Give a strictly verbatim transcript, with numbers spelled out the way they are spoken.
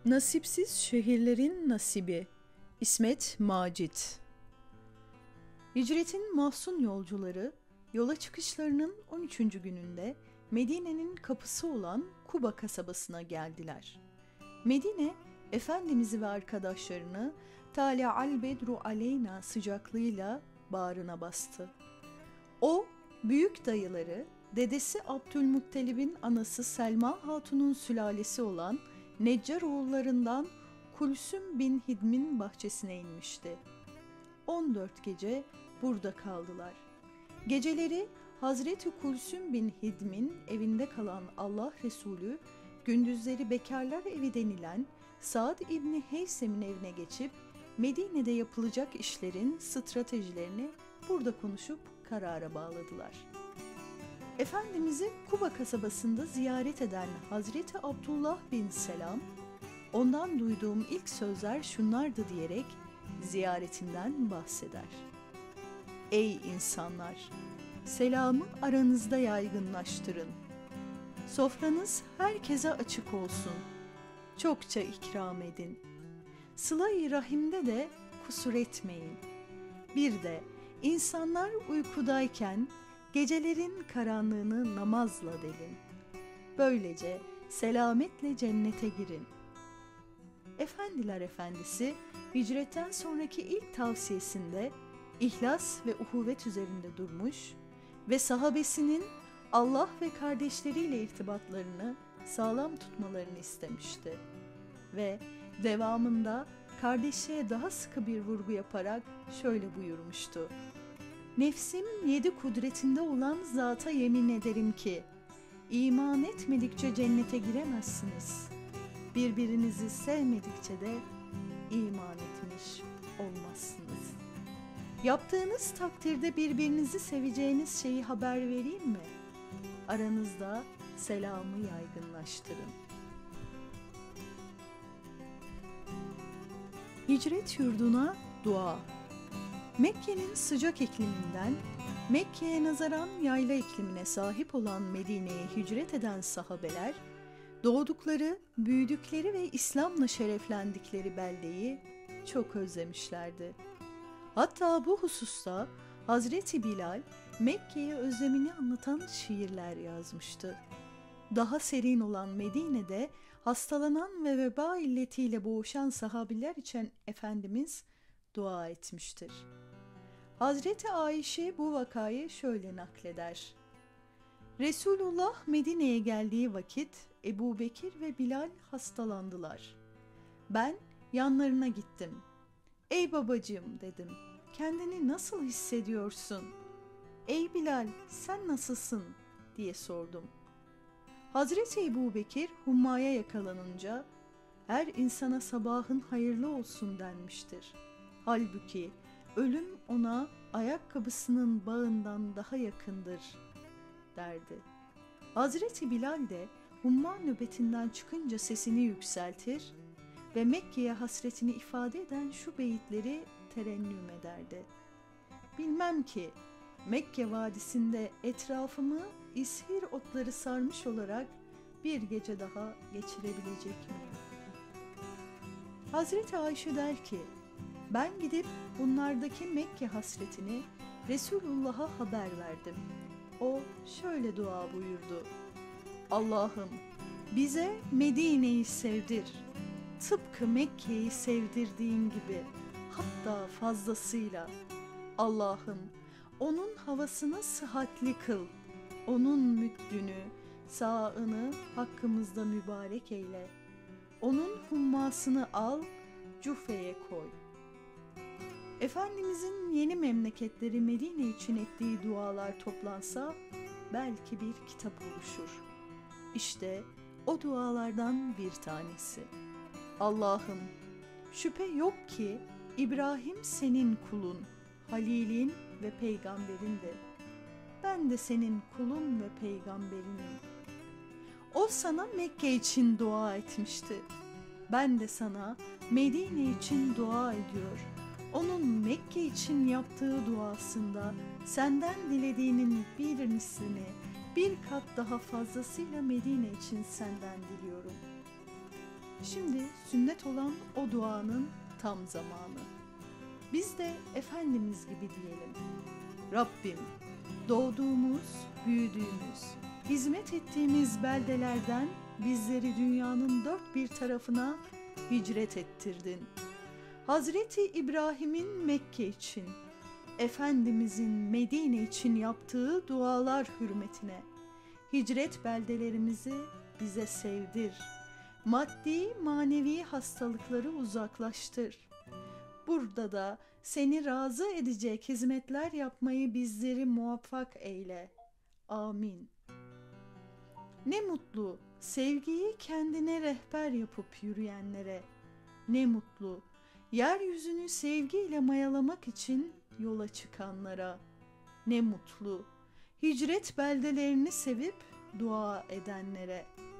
Nasipsiz şehirlerin nasibi. İsmet Macit. Hicretin mahzun yolcuları yola çıkışlarının on üçüncü gününde Medine'nin kapısı olan Kuba kasabasına geldiler. Medine, Efendimiz'i ve arkadaşlarını Tâle'al bedru aleyna sıcaklığıyla bağrına bastı. O, büyük dayıları, dedesi Abdülmuttalib'in anası Selma Hatun'un sülalesi olan Neccar oğullarından Kulsüm bin Hidm'in bahçesine inmişti. on dört gece burada kaldılar. Geceleri Hazreti Kulsüm bin Hidm'in evinde kalan Allah Resulü, gündüzleri bekarlar evi denilen Saad İbni Heysem'in evine geçip Medine'de yapılacak işlerin stratejilerini burada konuşup karara bağladılar. Efendimiz'i Kuba kasabasında ziyaret eden Hazreti Abdullah bin Selam, ondan duyduğum ilk sözler şunlardı diyerek ziyaretinden bahseder. Ey insanlar! Selamı aranızda yaygınlaştırın. Sofranız herkese açık olsun. Çokça ikram edin. Sıla-i rahimde de kusur etmeyin. Bir de insanlar uykudayken gecelerin karanlığını namazla delin. Böylece selametle cennete girin. Efendiler Efendisi, hicretten sonraki ilk tavsiyesinde ihlas ve uhuvvet üzerinde durmuş ve sahabesinin Allah ve kardeşleriyle irtibatlarını sağlam tutmalarını istemişti. Ve devamında kardeşliğe daha sıkı bir vurgu yaparak şöyle buyurmuştu. Nefsim yedi kudretinde olan zata yemin ederim ki, iman etmedikçe cennete giremezsiniz. Birbirinizi sevmedikçe de iman etmiş olmazsınız. Yaptığınız takdirde birbirinizi seveceğiniz şeyi haber vereyim mi? Aranızda selamı yaygınlaştırın. Hicret yurduna dua. Mekke'nin sıcak ikliminden, Mekke'ye nazaran yayla iklimine sahip olan Medine'ye hicret eden sahabeler, doğdukları, büyüdükleri ve İslam'la şereflendikleri beldeyi çok özlemişlerdi. Hatta bu hususta Hazreti Bilal, Mekke'ye özlemini anlatan şiirler yazmıştı. Daha serin olan Medine'de hastalanan ve veba illetiyle boğuşan sahabiler için Efendimiz dua etmiştir. Hazreti Ayşe bu vakayı şöyle nakleder. Resulullah Medine'ye geldiği vakit Ebu Bekir ve Bilal hastalandılar. Ben yanlarına gittim. Ey babacığım dedim, kendini nasıl hissediyorsun? Ey Bilal, sen nasılsın diye sordum. Hazreti Ebu Bekir hummaya yakalanınca her insana sabahın hayırlı olsun denmiştir. Halbuki ölüm ona ayakkabısının bağından daha yakındır derdi. Hazreti Bilal de humma nöbetinden çıkınca sesini yükseltir ve Mekke'ye hasretini ifade eden şu beyitleri terennüm ederdi. Bilmem ki Mekke vadisinde etrafımı ishir otları sarmış olarak bir gece daha geçirebilecek miyim? Hazreti Ayşe der ki, ben gidip bunlardaki Mekke hasretini Resulullah'a haber verdim. O şöyle dua buyurdu. Allah'ım bize Medine'yi sevdir. Tıpkı Mekke'yi sevdirdiğin gibi, hatta fazlasıyla. Allah'ım onun havasını sıhhatli kıl. Onun müddünü, sağını hakkımızda mübarek eyle. Onun hummasını al, cufeye koy. Efendimizin yeni memleketleri Medine için ettiği dualar toplansa belki bir kitap oluşur. İşte o dualardan bir tanesi. Allah'ım şüphe yok ki İbrahim senin kulun, halilin ve peygamberindir. Ben de senin kulun ve peygamberinim. O sana Mekke için dua etmişti. Ben de sana Medine için dua ediyor. Onun Mekke için yaptığı duasında senden dilediğinin bir mislini, bir kat daha fazlasıyla Medine için senden diliyorum. Şimdi sünnet olan o duanın tam zamanı. Biz de Efendimiz gibi diyelim. Rabbim, doğduğumuz, büyüdüğümüz, hizmet ettiğimiz beldelerden bizleri dünyanın dört bir tarafına hicret ettirdin. Hazreti İbrahim'in Mekke için, Efendimizin Medine için yaptığı dualar hürmetine hicret beldelerimizi bize sevdir. Maddi manevi hastalıkları uzaklaştır. Burada da seni razı edecek hizmetler yapmayı bizleri muvaffak eyle. Amin. Ne mutlu sevgiyi kendine rehber yapıp yürüyenlere. Ne mutlu yeryüzünü sevgiyle mayalamak için yola çıkanlara. Ne mutlu hicret beldelerini sevip dua edenlere.